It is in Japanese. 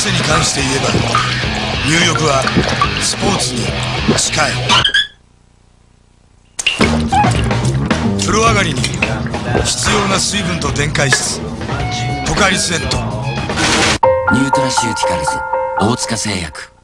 汗に関して言えば入浴はスポーツに近い。風呂上がりに必要な水分と電解質ポカリスエット。 ニュートラシューティカルズ大塚製薬。